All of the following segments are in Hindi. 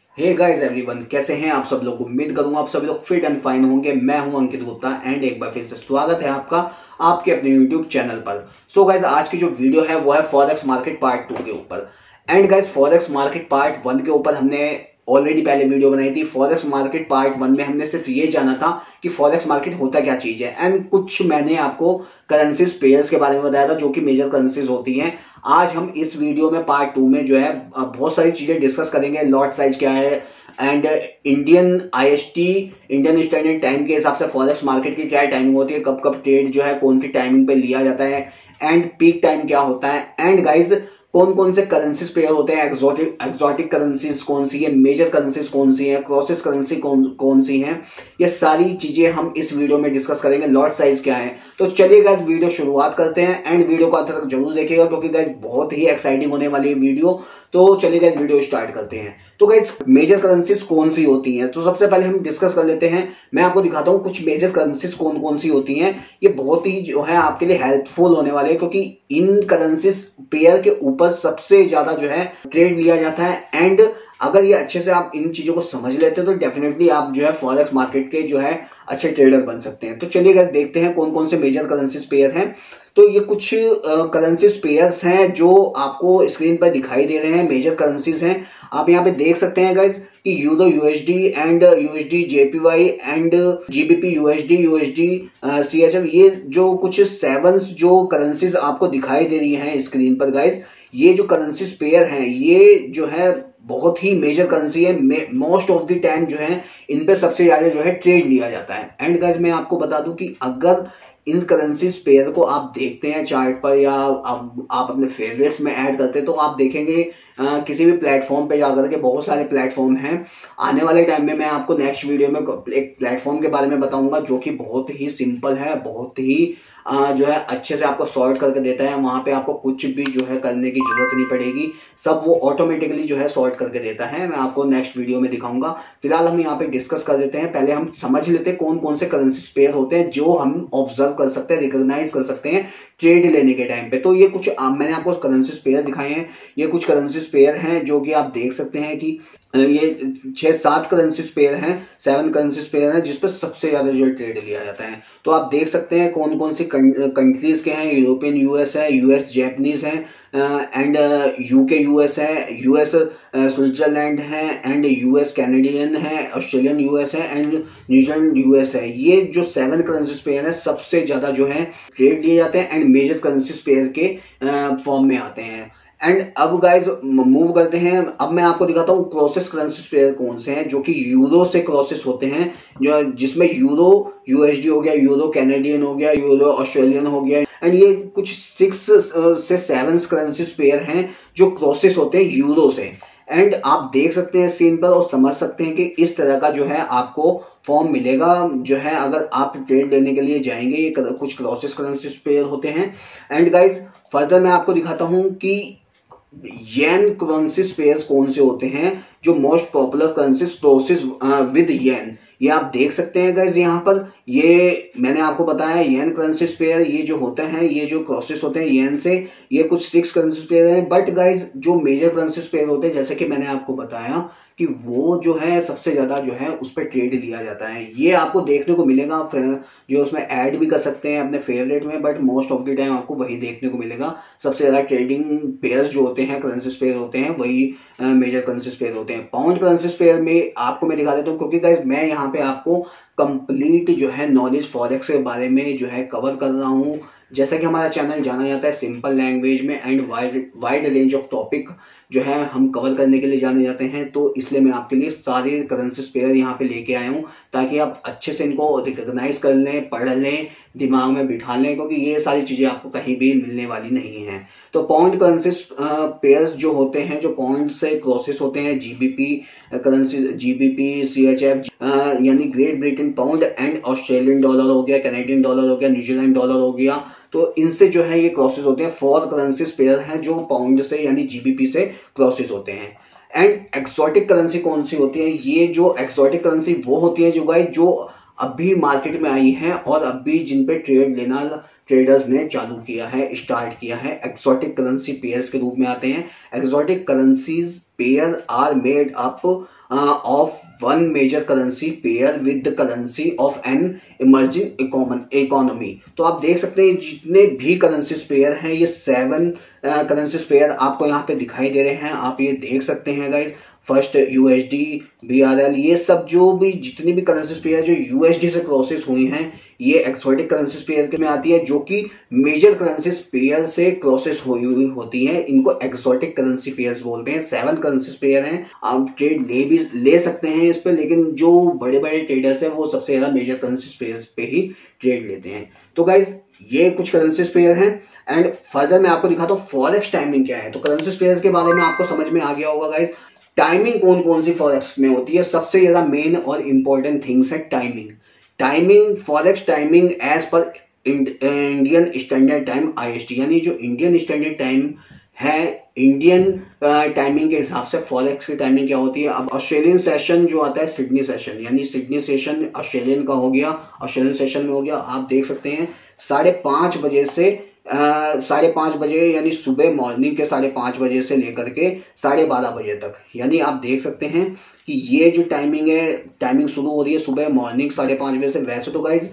हे गाइस एवरीवन, कैसे हैं आप सब लोग। उम्मीद करूंगा आप सब लोग फिट एंड फाइन होंगे। मैं हूं अंकित गुप्ता एंड एक बार फिर से स्वागत है आपका आपके अपने यूट्यूब चैनल पर। सो गाइस, आज की जो वीडियो है वो है फॉरेक्स मार्केट पार्ट 2 के ऊपर। And guys, forex market part 1 के ऊपर हमने ऑलरेडी पहले वीडियो बनाई थी। फॉरेक्स मार्केट पार्ट 1 में हमने सिर्फ ये जाना था कि फॉरेक्स मार्केट होता क्या चीज है, एंड कुछ मैंने आपको करेंसीज पेयर्स के बारे में बताया था जो कि मेजर करेंसीज होती हैं। आज हम इस वीडियो में पार्ट 2 में जो है बहुत सारी चीजें डिस्कस करेंगे। लॉट साइज क्या है and Indian IST Indian standard time के हिसाब से फॉरेक्स मार्केट की क्या टाइमिंग होती है, कब कब ट्रेड जो है कौन सी टाइमिंग पे लिया जाता है, एंड पीक टाइम क्या होता है, एंड गाइज कौन कौन से करेंसीज पेयर होते हैं, एक्सोटिक करेंसीज कौन सी है, मेजर करेंसीज कौन सी है, क्रॉसेस करेंसी कौन सी हैं। ये सारी चीजें हम इस वीडियो में डिस्कस करेंगे। लॉट साइज क्या है। तो चलिए गाइस, वीडियो शुरुआत करते हैं एंड वीडियो को अंत तक जरूर देखिएगा क्योंकि गाइस बहुत ही एक्साइटिंग होने वाली है वीडियो। तो चलिए गाइस, वीडियो स्टार्ट करते हैं। तो गाइस, मेजर करेंसीज कौन सी होती हैं, तो सबसे पहले हम डिस्कस कर लेते हैं। मैं आपको दिखाता हूं कुछ मेजर करेंसीज कौन कौन सी होती हैं। ये बहुत ही जो है आपके लिए हेल्पफुल होने वाले हैं क्योंकि इन करेंसीज पेयर के ऊपर सबसे ज्यादा जो है ट्रेड लिया जाता है। एंड अगर ये अच्छे से आप इन चीजों को समझ लेते हैं तो डेफिनेटली आप जो है फॉरेक्स मार्केट के जो है अच्छे ट्रेडर बन सकते हैं। तो चलिए गाइस, देखते हैं कौन कौन से मेजर करेंसीज पेयर हैं। तो ये कुछ करेंसीज पेयर्स हैं जो आपको स्क्रीन पर दिखाई दे रहे हैं, मेजर करेंसीज हैं। आप यहाँ पे देख सकते हैं गाइस कि euro USD and USD JPY and GBP USD USD CHF, ये जो कुछ सेवंस जो करेंसीज आपको दिखाई दे रही हैं स्क्रीन पर गाइस, ये जो करेंसीज पेयर हैं ये जो है बहुत ही मेजर करेंसी है। मोस्ट ऑफ द टाइम जो है इन पे सबसे ज्यादा जो है ट्रेड लिया जाता है। एंड गाइस, मैं आपको बता दूं कि अगर इन करेंसीज पेयर को आप देखते हैं चार्ट पर या आप अपने फेवरेट्स में ऐड करते हैं तो आप देखेंगे किसी भी प्लेटफॉर्म पे जाकर के बहुत सारे प्लेटफॉर्म हैं। आने वाले टाइम में मैं आपको नेक्स्ट वीडियो में एक प्लेटफॉर्म के बारे में बताऊंगा जो कि बहुत ही सिंपल है, बहुत ही जो है अच्छे से आपको सॉर्ट करके देता है। वहां पे आपको कुछ भी जो है करने की जरूरत नहीं पड़ेगी, सब वो ऑटोमेटिकली जो है सॉर्ट करके देता है। मैं आपको नेक्स्ट वीडियो में दिखाऊंगा। फिलहाल हम यहाँ पे डिस्कस कर देते हैं। पहले हम समझ लेते हैं कौन कौन से करेंसी पेयर होते हैं जो हम ऑब्जर्व कर सकते हैं, रिकॉग्नाइज कर सकते हैं ट्रेड लेने के टाइम पे। तो ये कुछ मैंने आपको करेंसी पेयर दिखाए हैं। ये कुछ करेंसी पेयर हैं जो कि आप देख सकते हैं कि ये 6-7 करेंसी पेयर हैं, 7 करेंसी पेयर हैं जिसपे सबसे ज्यादा जो ट्रेड लिया जाता है। तो आप देख सकते हैं कौन कौन सी कंट्रीज के हैं। यूरोपियन यूएस है, यूएस जैपनीज है, एंड यूके यूएस है, यूएस स्विट्जरलैंड है, एंड यूएस कैनेडियन है, ऑस्ट्रेलियन यूएस है, एंड न्यूजीलैंड यूएस है। ये जो 7 करेंसी पेयर है सबसे ज्यादा जो है ट्रेड लिए जाते हैं एंड मेजर करेंसी पेयर के फॉर्म में आते हैं। एंड अब गाइज मूव करते हैं। अब मैं आपको दिखाता हूँ क्रॉसेस करेंसी पेयर कौन से हैं जो कि यूरो से क्रॉसेस होते हैं, जो जिसमें यूरो यूएसडी हो गया, यूरो कैनेडियन हो गया, यूरो ऑस्ट्रेलियन हो गया। एंड ये कुछ 6 से 7 करेंसी पेयर हैं जो क्रॉसेस होते हैं यूरो से। एंड आप देख सकते हैं स्क्रीन पर और समझ सकते हैं कि इस तरह का जो है आपको फॉर्म मिलेगा जो है अगर आप ट्रेड लेने के लिए जाएंगे। ये कुछ क्रॉसेस करेंसी पेयर होते हैं। एंड गाइज फर्दर मैं आपको दिखाता हूं कि येन करेंसीज पेयर्स कौन से होते हैं जो most popular currencies crosses with yen. ये आप देख सकते हैं गाइज यहाँ पर, ये मैंने आपको बताया येन करेंसीज पेयर ये जो होते हैं, ये जो क्रॉसेस होते हैं येन से, ये कुछ 6 करेंसीज पेयर हैं। बट गाइज जो मेजर करेंसीज पेयर होते हैं जैसे कि मैंने आपको बताया कि वो जो है सबसे ज्यादा जो है उस पर ट्रेड लिया जाता है। ये आपको देखने को मिलेगा, जो उसमें ऐड भी कर सकते हैं अपने फेवरेट में, but most of the time आपको वही देखने को मिलेगा। सबसे ज्यादा ट्रेडिंग पेयर्स जो होते हैं करेंसीज पेयर होते हैं वही मेजर करेंसीज पेयर होते हैं। पाउंड करेंसीज पेयर में आपको मैं दिखा देता हूँ क्योंकि गाइस मैं यहाँ पे आपको कंप्लीट जो है नॉलेज फॉरेक्स के बारे में जो है कवर कर रहा हूँ। जैसा कि हमारा चैनल जाना जाता है सिंपल लैंग्वेज में and wide range of topic जो है हम कवर करने के लिए जाने जाते हैं, तो इसलिए मैं आपके लिए सारे करेंसी पेयर यहाँ पे लेके आया हूँ ताकि आप अच्छे से इनको रिकॉग्नाइज कर लें, पढ़ लें, दिमाग में बिठा लें, क्योंकि ये सारी चीजें आपको कहीं भी मिलने वाली नहीं है। तो पाउंड करेंसी पेयर्स जो होते हैं, जो पाउंड से क्रॉसेस होते हैं, जीबीपी करेंसी, जीबीपी, सीएचएफ यानी Great Britain pound, and Australian dollar हो गया, कैनेडियन डॉलर हो गया, न्यूजीलैंड डॉलर हो गया। तो इनसे जो है ये क्रॉसेस होते हैं। 4 करेंसीज पेयर हैं जो पाउंड से यानी जीबीपी से क्रॉसेस होते हैं। एंड एक्सोटिक करेंसी कौन सी होती है? ये जो एक्सोटिक करेंसी वो होती है जो गाइस जो अभी मार्केट में आई हैं और अभी जिन पे ट्रेड लेना ट्रेडर्स ने चालू किया है, स्टार्ट किया है, एक्सोटिक करेंसी पेयर्स के रूप में आते हैं। Exotic currencies pair are made up of one major currency pair with the currency of an emerging economy. तो आप देख सकते हैं जितने भी करेंसी पेयर हैं, ये 7 करेंसी पेयर आपको यहाँ पे दिखाई दे रहे हैं। आप ये देख सकते हैं गाइज, फर्स्ट यूएसडी, BRL, ये सब जो भी जितनी भी करेंसी पेयर जो यूएसडी से क्रॉसेस हुई हैं, ये एक्सोटिक करेंसी पेयर में आती है, जो कि मेजर करेंसी पेयर से क्रॉसेस हुई हुई होती हैं। इनको एक्सोटिक करेंसी पेयर्स बोलते हैं। 7 करेंसी पेयर हैं, आप ट्रेड ले सकते हैं इस पे, लेकिन जो बड़े बड़े ट्रेडर्स हैं वो सबसे ज्यादा मेजर करेंसी पेयर पे ही ट्रेड लेते हैं। तो गाइज ये कुछ करेंसी पेयर हैं। एंड फर्दर मैं आपको दिखाता हूँ फॉरेक्स टाइमिंग क्या है। तो करेंसी पेयर के बारे में आपको समझ में आ गया होगा गाइज। टाइमिंग कौन कौन सी फॉरेक्स में होती है, सबसे ज्यादा मेन और इंपॉर्टेंट थिंग्स है timing forex timing as per Indian standard time IST, यानी जो इंडियन स्टैंडर्ड टाइम है, इंडियन टाइमिंग के हिसाब से फॉरेक्स की टाइमिंग क्या होती है। अब ऑस्ट्रेलियन सेशन जो आता है, सिडनी सेशन, यानी सिडनी सेशन ऑस्ट्रेलियन का हो गया, ऑस्ट्रेलियन सेशन में हो गया, आप देख सकते हैं 5:30 बजे से 5:30 बजे, यानी सुबह मॉर्निंग के 5:30 बजे से लेकर के 12:30 बजे तक। यानी आप देख सकते हैं कि ये जो टाइमिंग है, टाइमिंग शुरू हो रही है सुबह मॉर्निंग 5:30 बजे से। वैसे तो गाइज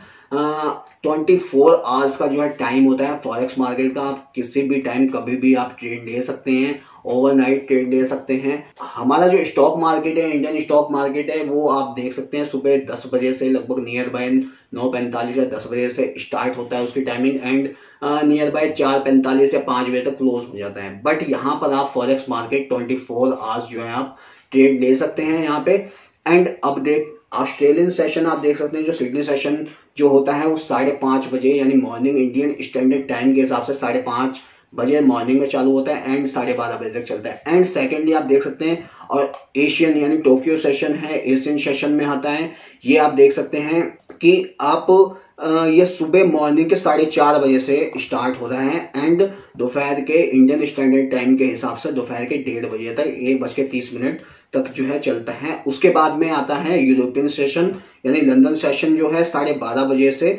24 आवर्स का जो है टाइम होता है फॉरेक्स मार्केट का। आप किसी भी टाइम कभी भी आप ट्रेड ले सकते हैं, ओवरनाइट ट्रेड ले सकते हैं। हमारा जो स्टॉक मार्केट है, इंडियन स्टॉक मार्केट है, वो आप देख सकते हैं सुबह 10 बजे से लगभग नियर बाय 9:45 या 10 बजे से स्टार्ट होता है उसकी टाइमिंग, एंड नियर बाय 4:45 या 5 बजे तक क्लोज हो जाता है। बट यहाँ पर आप फॉरेक्स मार्केट 24 आवर्स जो है आप ट्रेड ले सकते हैं यहाँ पे। एंड अब देख ऑस्ट्रेलियन सेशन आप देख सकते हैं, जो सिडनी सेशन जो होता है वो 5:30 बजे, यानी मॉर्निंग इंडियन स्टैंडर्ड टाइम के हिसाब से 5:30 बजे मॉर्निंग में चालू होता है एंड 12:30 बजे तक चलता है। एंड सेकेंडली आप देख सकते हैं और एशियन यानी टोक्यो सेशन है, एशियन सेशन में आता है। ये आप देख सकते हैं कि आप ये सुबह मॉर्निंग के 4:30 बजे से स्टार्ट हो रहा है एंड दोपहर के इंडियन स्टैंडर्ड टाइम के हिसाब से दोपहर के 1:30 बजे तक 1:30 तक जो है चलता है। उसके बाद में आता है यूरोपियन सेशन, यानी लंदन सेशन जो है 12:30 बजे से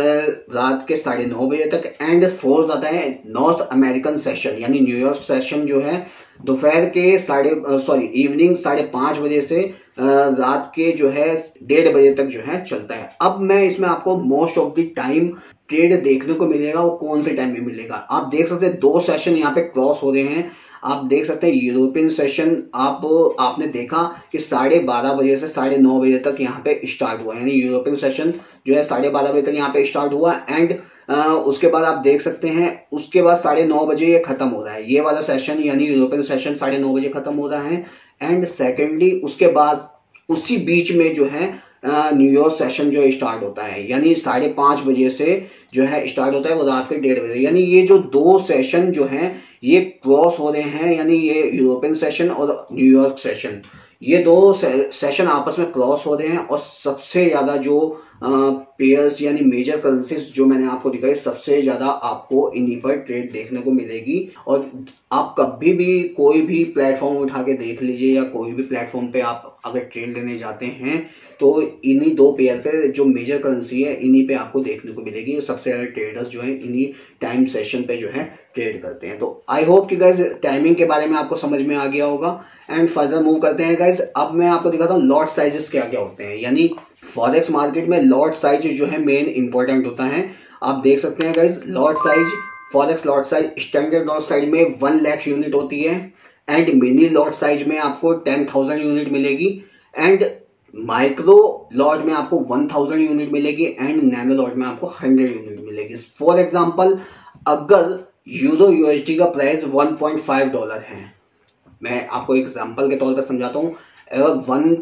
रात के 9:30 बजे तक। एंड फोर्थ आता है नॉर्थ अमेरिकन सेशन, यानी न्यूयॉर्क सेशन जो है दोपहर के इवनिंग 5:30 बजे से रात के जो है 1:30 बजे तक जो है चलता है। अब मैं इसमें आपको most of the time trade देखने को मिलेगा, वो कौन से टाइम में मिलेगा। आप देख सकते हैं 2 सेशन यहाँ पे क्रॉस हो रहे हैं। आप देख सकते हैं यूरोपियन सेशन आपने देखा कि 12:30 बजे से 9:30 बजे तक यहाँ पे स्टार्ट हुआ, यानी यूरोपियन सेशन जो है 12:30 बजे तक यहाँ पे स्टार्ट हुआ। एंड उसके बाद आप देख सकते हैं उसके बाद 9:30 बजे ये खत्म हो रहा है, ये वाला सेशन यानी यूरोपियन सेशन 9:30 बजे खत्म हो रहा है। एंड सेकेंडली उसके बाद उसी बीच में जो है न्यूयॉर्क सेशन जो स्टार्ट होता है, यानी 5:30 बजे से जो है स्टार्ट होता है, वो रात के 1:30 बजे। यानी ये जो 2 सेशन जो हैं ये क्रॉस हो रहे हैं, यानी ये यूरोपियन सेशन और न्यूयॉर्क सेशन, ये 2 सेशन आपस में क्रॉस हो रहे हैं। और सबसे ज्यादा जो पेयर्स यानी मेजर करेंसीज जो मैंने आपको दिखाई, सबसे ज्यादा आपको इन्हीं पर ट्रेड देखने को मिलेगी। और आप कभी भी कोई भी प्लेटफॉर्म उठा के देख लीजिए, या कोई भी प्लेटफॉर्म पे आप अगर ट्रेड लेने जाते हैं तो इन्हीं 2 पेयर पे जो मेजर करेंसी है इन्हीं पे आपको देखने को मिलेगी। सबसे ज्यादा ट्रेडर्स जो है इन्हीं टाइम सेशन पे जो है ट्रेड करते हैं। तो आई होप कि गाइज टाइमिंग के बारे में आपको समझ में आ गया होगा। एंड फर्दर मूव करते हैं गाइज। अब मैं आपको दिखाता हूँ लॉट साइजेस क्या क्या होते हैं, यानी फॉरेक्स मार्केट में लॉट साइज जो है मेन इंपॉर्टेंट होता है। आप देख सकते हैं guys lot size, forex lot size standard lot size में 1 लाख यूनिट होती है, एंड मिनी लॉट साइज में आपको 10,000 यूनिट मिलेगी, एंड माइक्रो लॉट में आपको 1000 यूनिट मिलेगी, एंड नैनो लॉट में आपको 100 यूनिट मिलेगी। फॉर एग्जाम्पल अगर यूरो USD का प्राइस $1.5 है, मैं आपको एग्जांपल के तौर पर समझाता हूँ, अगर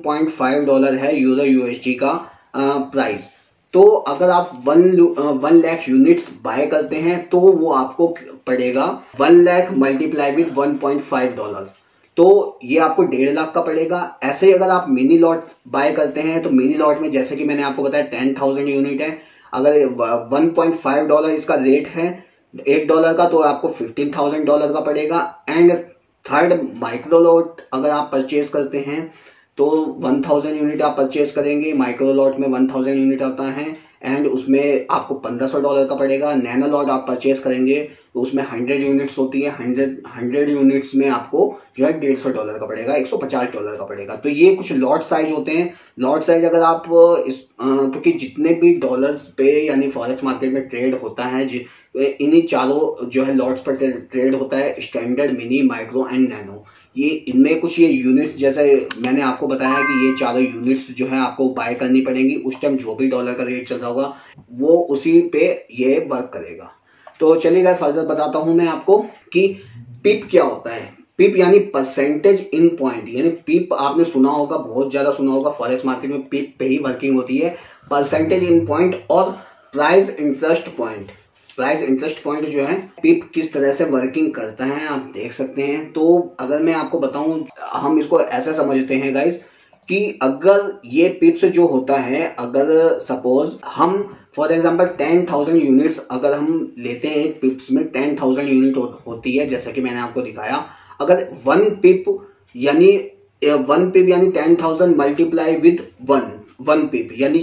$1.5 है यूरो USD का प्राइस, तो अगर आप 1 लाख यूनिट्स बाय करते हैं तो वो आपको पड़ेगा 1 लाख मल्टीप्लाई विद $1.5, तो ये आपको 1.5 लाख का पड़ेगा। ऐसे ही अगर आप मिनी लॉट बाय करते हैं तो मिनी लॉट में जैसे कि मैंने आपको बताया 10,000 यूनिट है, अगर $1.5 इसका रेट है $1 का, तो आपको $15,000 का पड़ेगा। एंड थर्ड माइक्रो लॉट अगर आप परचेज करते हैं तो 1000 यूनिट आप परचेज करेंगे, माइक्रो लॉट में 1000 यूनिट आता है एंड उसमें आपको $1500 का पड़ेगा। नैनो लॉट आप परचेज करेंगे तो उसमें 100 यूनिट्स होती है, 100 यूनिट्स में आपको जो है $150 का पड़ेगा, $150 का पड़ेगा। तो ये कुछ लॉट साइज होते हैं। लॉट साइज अगर आप क्योंकि जितने भी डॉलर्स पे यानी फॉरेक्स मार्केट में ट्रेड होता है इन्हीं चारों जो है लॉट्स पर ट्रेड होता है, standard, mini, micro and nano. ये इनमें कुछ ये यूनिट्स जैसे मैंने आपको बताया कि ये चारों यूनिट्स जो है आपको बाय करनी पड़ेंगी। उस टाइम जो भी डॉलर का रेट चल रहा होगा वो उसी पे ये वर्क करेगा। तो चलिए फर्दर बताता हूं मैं आपको कि पिप क्या होता है। पिप यानी परसेंटेज इन पॉइंट, यानी पिप आपने सुना होगा, बहुत ज्यादा सुना होगा, फॉरेक्स मार्केट में पिप पे ही वर्किंग होती है। परसेंटेज इन पॉइंट और price interest point. Price interest point जो है पिप किस तरह से वर्किंग करता है आप देख सकते हैं। तो अगर मैं आपको बताऊं, हम इसको ऐसा समझते हैं गाइस कि अगर ये पिप्स जो होता है, अगर सपोज हम फॉर एग्जांपल 10,000 यूनिट्स अगर हम लेते हैं, एक पिप्स में 10,000 यूनिट होती है जैसे कि मैंने आपको दिखाया। अगर 1 पिप यानी 10,000 मल्टीप्लाई विद 1 पिप यानी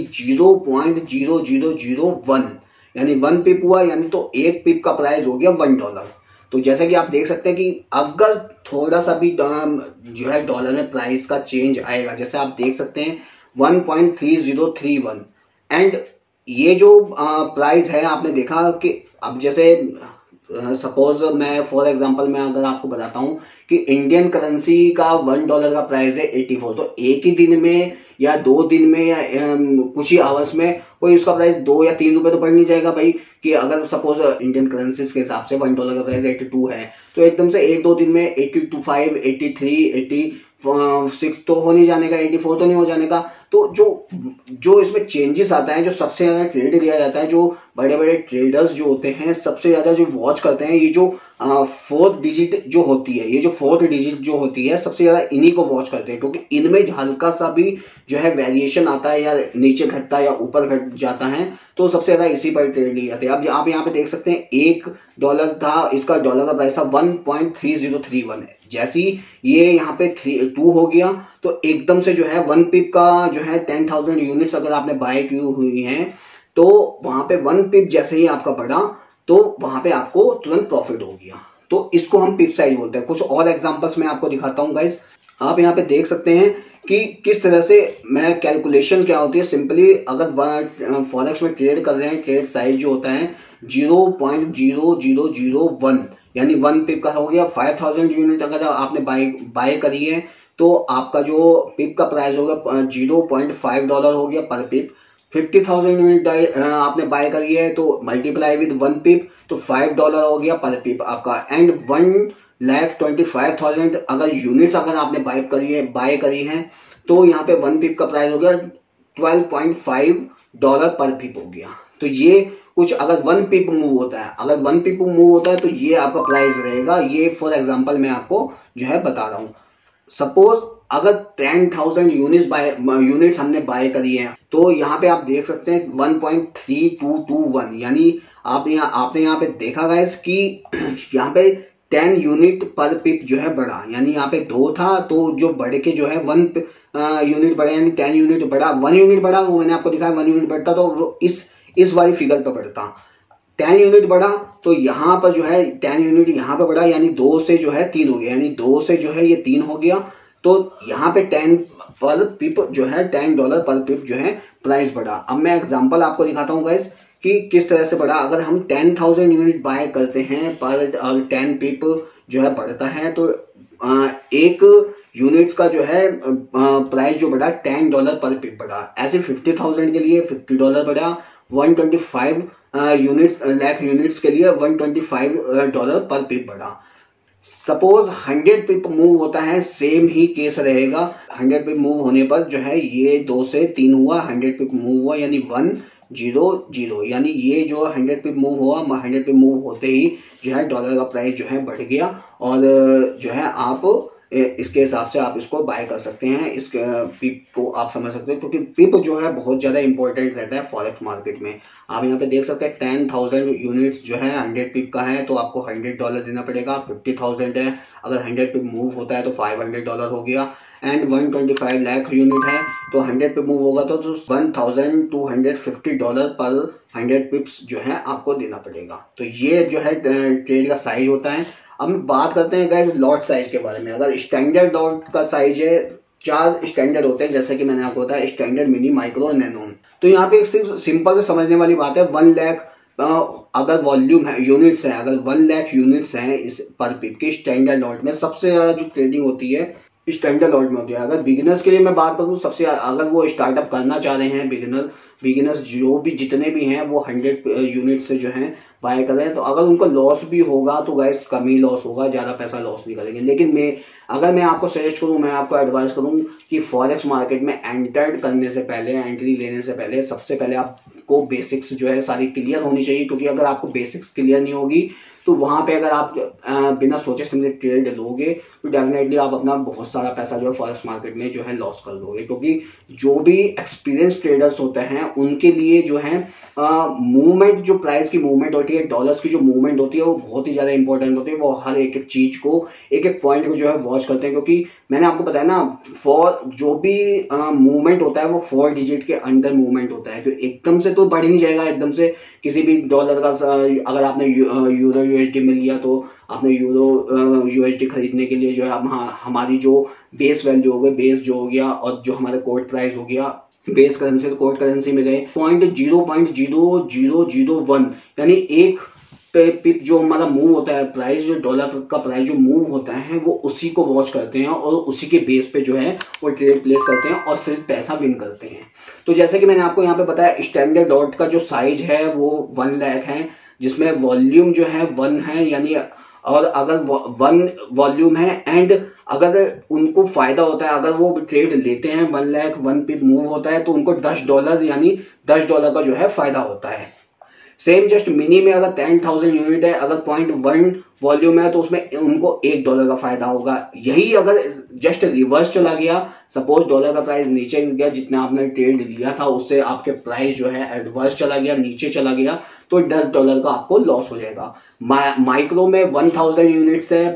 0.0001 यानी 1 पिप हुआ, यानी तो एक पिप का प्राइस हो गया $1। तो जैसे कि आप देख सकते हैं कि अगर थोड़ा सा भी जो है डॉलर में प्राइस का चेंज आएगा, जैसे आप देख सकते हैं 1.3031 एंड ये जो प्राइस है आपने देखा कि अब जैसे सपोज मैं फॉर एग्जांपल मैं अगर आपको बताता हूं कि इंडियन करेंसी का $1 का प्राइस है 84, तो एक ही दिन में या 2 दिन में या कुछ ही आवर्स में कोई उसका प्राइस 2 या 3 रुपए तो बढ़ नहीं जाएगा भाई। कि अगर सपोज इंडियन करेंसीज के हिसाब से $1 का प्राइस 82 है तो एकदम से 1-2 दिन में 82.5, 83, 86 तो हो नहीं जाने का, 84 तो नहीं हो जाने का। तो जो इसमें चेंजेस आता है, जो सबसे ज्यादा ट्रेड किया जाता है, जो बड़े बड़े ट्रेडर्स जो होते हैं सबसे ज्यादा जो वॉच करते हैं, ये जो 4th डिजिट जो होती है, ये जो 4th डिजिट जो होती है सबसे ज्यादा इन्हीं को वॉच करते हैं, क्योंकि इनमें हल्का सा भी जो है वेरिएशन आता है या नीचे घटता है या ऊपर घट जाता है तो सबसे ज्यादा इसी पर ट्रेड ली जाती है। अब आप यहाँ पे देख सकते हैं $1 था, इसका डॉलर का प्राइस था 1.3031 है। जैसी ये यहाँ पे 2 हो गया तो एकदम से जो है 1 पिप का जो है 10,000 यूनिट्स अगर आपने बाय की हुई हैं तो वहां पे 1 पिप जैसे ही आपका बढ़ा तो वहां पे आपको तुरंत प्रॉफिट हो गया। तो इसको हम पिप साइज बोलते हैं। कुछ और एग्जांपल्स मैं आपको दिखाता हूं गाइस। आप यहाँ पे देख सकते हैं कि किस तरह से मैं कैलकुलेशन क्या होती है। सिंपली अगर फॉरेक्स में ट्रेड कर रहे हैं, ट्रेड साइज जो होता है 0.0001 यानी 1 पिप का हो गया। 5,000 यूनिट अगर आपने बाय करी है तो आपका जो पिप का प्राइस होगा $0.5 हो गया पर पिप। 50,000 यूनिट आपने बाय करी है तो मल्टीप्लाई विद 1 पिप तो $5 हो गया पर पिप आपका। एंड 1,25,000 अगर यूनिट्स अगर आपने बाय करी है तो यहाँ पे 1 पिप का प्राइस हो गया $12.5 पर पिप हो गया। तो ये कुछ अगर 1 पिप मूव होता है, अगर 1 पिप मूव होता है तो ये आपका प्राइस रहेगा। ये फॉर एग्जांपल मैं आपको जो है बता रहा हूं। सपोज अगर 10,000 यूनिट्स हमने बाय करी है तो यहाँ पे आप देख सकते हैं 1.3221 यानी आपने यहाँ पे देखा गाइस कि यहाँ पे 10 यूनिट पर पिप जो है बढ़ा, यानी यहाँ पे 2 था तो जो बढ़ के जो है 1 यूनिट बढ़ा यानी 10 यूनिट बढ़ा। 1 यूनिट बढ़ा वो मैंने आपको दिखाया 1 यूनिट बढ़ता तो वो इस वाली फिगर पे बढ़ता। 10 यूनिट बढ़ा तो यहाँ पर जो है 10 यूनिट यहाँ पे बढ़ा यानी 2 से जो है 3 हो गया, यानी 2 से जो है ये 3 हो गया। तो यहाँ पे 10 पर पिप जो है $10 पर पिप जो है प्राइस बढ़ा। अब मैं एग्जांपल आपको दिखाता हूँ गाइस कि किस तरह से बढ़ा। अगर हम 10,000 यूनिट बाय करते हैं पर 10 पिप जो है बढ़ता है तो एक यूनिट्स का जो है प्राइस जो बढ़ा $10 पर पिप बढ़ा। ऐसे 50,000 के लिए $50 बढ़ा, 125 लाख यूनिट्स के लिए $125 पर पिप बढ़ा। सपोज 100 पिप मूव होता है, सेम ही केस रहेगा। 100 पिप मूव होने पर जो है ये 2 से 3 हुआ, 100 पिप मूव हुआ यानी 100 यानी ये जो 100 पिप मूव हुआ, 100 पिप मूव होते ही जो है डॉलर का प्राइस जो है बढ़ गया और जो है आप इसके हिसाब से आप इसको बाय कर सकते हैं। इस पिप को आप समझ सकते हैं, क्योंकि पिप जो है बहुत ज़्यादा इंपॉर्टेंट रहता है फॉरेक्स मार्केट में। आप यहाँ पे देख सकते हैं 10,000 यूनिट्स जो है 100 पिप का है, तो आपको $100 देना पड़ेगा। 50,000 है, अगर 100 पिप मूव होता है तो $500 हो गया। एंड 125 लाख यूनिट है, तो 100 पिप मूव होगा तो $1,250 पर 100 पिप्स जो है आपको देना पड़ेगा। तो ये जो है ट्रेड का साइज होता है। अब हम बात करते हैं गाइस लॉट साइज के बारे में। अगर स्टैंडर्ड लॉट का साइज है, 4 स्टैंडर्ड होते हैं, जैसे कि मैंने आपको बताया स्टैंडर्ड, मिनी, माइक्रो, नैनो। तो यहाँ पे सिर्फ सिंपल से समझने वाली बात है, 1 लाख अगर वॉल्यूम है, यूनिट्स है, अगर 1 लाख यूनिट्स हैं इस पर पिप के स्टैंडर्ड लॉट में, सबसे ज्यादा जो ट्रेडिंग होती है स्टैंडर्ड लॉट में होती है। अगर बिगिनर्स के लिए मैं बात करूँ, सबसे अगर वो स्टार्टअप करना चाह रहे हैं बिगिनर्स जो भी जितने भी हैं वो 100 यूनिट से जो है बाय कर रहे हैं। तो अगर उनको लॉस भी होगा तो गाइस कम ही लॉस होगा, ज़्यादा पैसा लॉस नहीं करेंगे। लेकिन अगर मैं आपको सजेस्ट करूं, मैं आपको एडवाइस करूं कि फॉरेक्स मार्केट में एंट्री लेने से पहले सबसे पहले आपको बेसिक्स जो है सारी क्लियर होनी चाहिए। क्योंकि अगर आपको बेसिक्स क्लियर नहीं होगी तो वहां पे अगर आप बिना सोचे समझे ट्रेड लोगे तो डेफिनेटली आप अपना बहुत सारा पैसा जो है फॉरेक्स मार्केट में जो है लॉस कर दोगे। क्योंकि जो भी एक्सपीरियंस ट्रेडर्स होते हैं उनके लिए जो है मूवमेंट, जो प्राइस की मूवमेंट होती है, डॉलर्स की जो मूवमेंट होती है वो बहुत ही ज्यादा इंपॉर्टेंट होती है। वो हर एक चीज को, एक पॉइंट को जो है वॉच करते हैं। क्योंकि मैंने आपको बताया ना, जो भी मूवमेंट होता है वो 4 डिजिट के अंदर मूवमेंट होता है। तो एकदम से तो बढ़ नहीं जाएगा, एकदम से किसी भी डॉलर का, अगर आपने यूरो यूएसडी में लिया तो आपने यूरो यूएसडी खरीदने के लिए जो है हमारी जो बेस वैल्यू हो गई, बेस जो हो गया, और जो हमारे कोट प्राइस हो गया, बेस करेंसी कोट करेंसी में गए 0.0001, यानी एक पिप जो हमारा मूव होता है, प्राइस जो डॉलर का प्राइस जो मूव होता है वो उसी को वॉच करते हैं और उसी के बेस पे जो है वो ट्रेड प्लेस करते हैं और फिर पैसा विन करते हैं। तो जैसे कि मैंने आपको यहाँ पे बताया, स्टैंडर्ड लॉट का जो साइज है वो 1 लाख है, जिसमें वॉल्यूम जो है 1 है, यानी और अगर 1 वॉल्यूम है एंड अगर उनको फायदा होता है, अगर वो ट्रेड लेते हैं 1 लाख 1 पिप मूव होता है तो उनको $10 यानी $10 का जो है फायदा होता है। सेम जस्ट मिनी में अगर 10,000 यूनिट है, अगर 0.1 वॉल्यूम है तो उसमें उनको $1 का फायदा होगा। यही अगर जस्ट रिवर्स चला गया, सपोज डॉलर का प्राइस नीचे गिर गया, जितना आपने ट्रेड लिया था उससे आपके प्राइस जो है एडवर्स चला गया, नीचे चला गया, तो $10 का आपको लॉस हो जाएगा। माइक्रो में 1000 यूनिट्स है,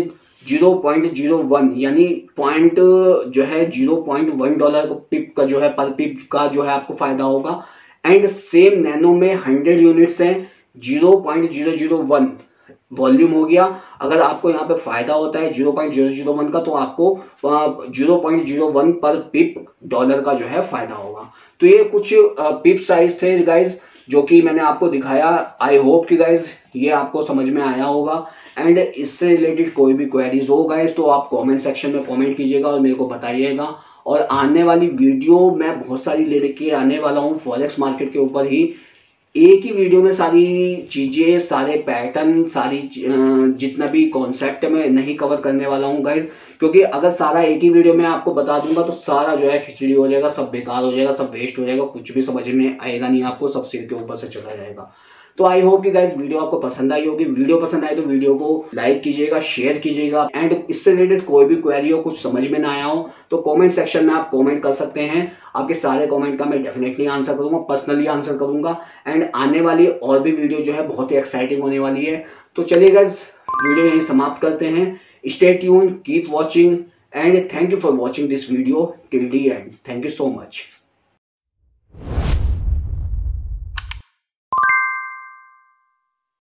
0.01 यानी पॉइंट जो है $0.1 पिप का जो है पर पिप का जो है आपको फायदा होगा। एंड सेम नैनो में 100 यूनिट्स हैं, 0.001 वॉल्यूम हो गया। अगर आपको यहाँ पे फायदा होता है 0.001 का तो आपको 0.01 पर पिप डॉलर का जो है फायदा होगा। तो ये कुछ पिप साइज थे गाइज जो कि मैंने आपको दिखाया। आई होप कि गाइज ये आपको समझ में आया होगा। एंड इससे रिलेटेड कोई भी क्वेरीज हो गाइज तो आप कमेंट सेक्शन में कमेंट कीजिएगा और मेरे को बताइएगा। और आने वाली वीडियो मैं बहुत सारी लेके आने वाला हूँ फॉरेक्स मार्केट के ऊपर ही। एक ही वीडियो में सारी चीजें, सारे पैटर्न, सारी जितना भी कॉन्सेप्ट मैं नहीं कवर करने वाला हूँ गाइज, क्योंकि अगर सारा एक ही वीडियो में आपको बता दूंगा तो सारा जो है खिचड़ी हो जाएगा, सब बेकार हो जाएगा, सब वेस्ट हो जाएगा, कुछ भी समझ में आएगा नहीं आपको, सब सिर के ऊपर से चला जाएगा। तो आई होप कि गाइज वीडियो आपको पसंद आई होगी। वीडियो पसंद आए तो वीडियो को लाइक कीजिएगा, शेयर कीजिएगा। एंड इससे रिलेटेड कोई भी क्वेरी हो, कुछ समझ में ना आया हो तो कमेंट सेक्शन में आप कमेंट कर सकते हैं। आपके सारे कमेंट का मैं डेफिनेटली आंसर करूंगा, पर्सनली आंसर करूंगा। एंड आने वाली और भी वीडियो जो है बहुत ही एक्साइटिंग होने वाली है। तो चलिए गाइज वीडियो यहीं समाप्त करते हैं। Stay tune, keep watching and thank you for watching this video till the end. Thank you so much.